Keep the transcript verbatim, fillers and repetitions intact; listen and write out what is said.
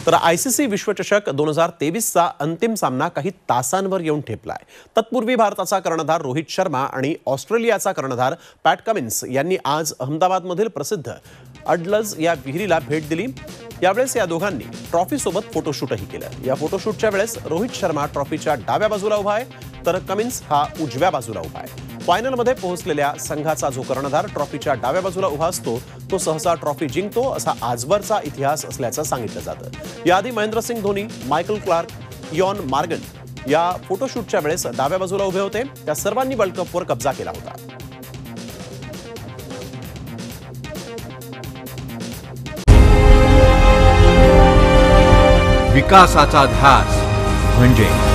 तर आयसीसी विश्वचषक दोन हजार तेवीसचा अंतिम सामना काही तासांवर येऊन ठेपलाय। तत्पूर्वी भारताचा कर्णधार रोहित शर्मा आणि ऑस्ट्रेलियाचा कर्णधार पॅट कमिन्स यांनी आज अहमदाबादमधील प्रसिद्ध अडलज या विहिरीला भेट दिली। यावेळेस या दोघांनी ट्रॉफी सोबत फोटोशूटही केलं। या फोटोशूटच्या वेळेस रोहित शर्मा ट्रॉफीच्या डाव्या बाजूला उभा आहे, तर कमिन्स हा उजव्या बाजूला उभा आहे। फायनलमध्ये पोहोचलेल्या संघाचा जो कर्णधार ट्रॉफीच्या डाव्या बाजूला उभा असतो तो सहसा ट्रॉफी जिंकतो, असा आजवरचा इतिहास असल्याचं सांगितलं जातं। याआधी Mahendra Singh Dhoni, Michael Clarke, Eoin Morgan या फोटोशूटच्या वेळेस डाव्या बाजूला उभे होते। त्या सर्वांनी वर्ल्ड कपवर कब्जा केला होता। विकासाचा ध्यास म्हणजे